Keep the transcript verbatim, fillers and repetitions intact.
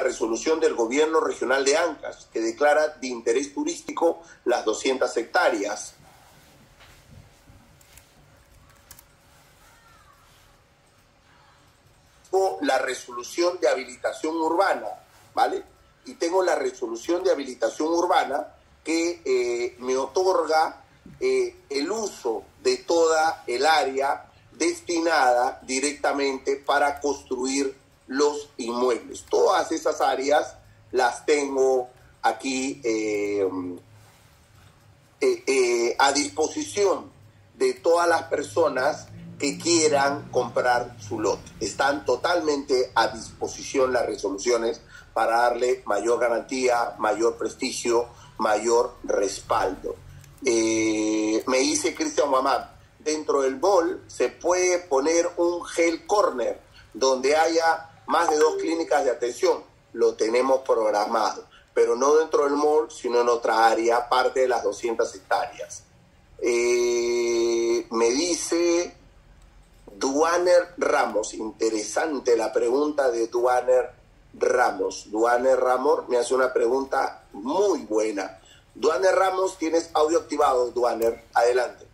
resolución del gobierno regional de Ancash, que declara de interés turístico las doscientas hectáreas. Tengo la resolución de habilitación urbana, ¿vale? Y tengo la resolución de habilitación urbana que eh, me otorga eh, el uso de toda el área destinada directamente para construir los inmuebles. Todas esas áreas las tengo aquí eh, eh, eh, a disposición de todas las personas que quieran comprar su lote. Están totalmente a disposición las resoluciones para darle mayor garantía, mayor prestigio, mayor respaldo. Eh, me dice Cristian Guamán, dentro del mall se puede poner un health corner donde haya más de dos clínicas de atención. Lo tenemos programado, pero no dentro del mall, sino en otra área, aparte de las doscientas hectáreas. Eh, me dice Duaner Ramos, interesante la pregunta de Duaner Ramos. Duaner Ramos me hace una pregunta muy buena. Duaner Ramos, tienes audio activado, Duaner, adelante.